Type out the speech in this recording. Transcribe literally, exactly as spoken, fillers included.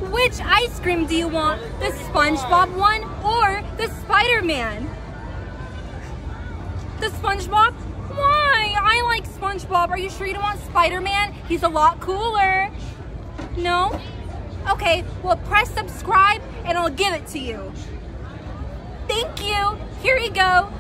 which ice cream do you want? The SpongeBob one or the Spider-Man? The SpongeBob? Why? I like SpongeBob. Are you sure you don't want Spider-Man? He's a lot cooler. No? Okay, well press subscribe and I'll give it to you. Thank you. Here you go.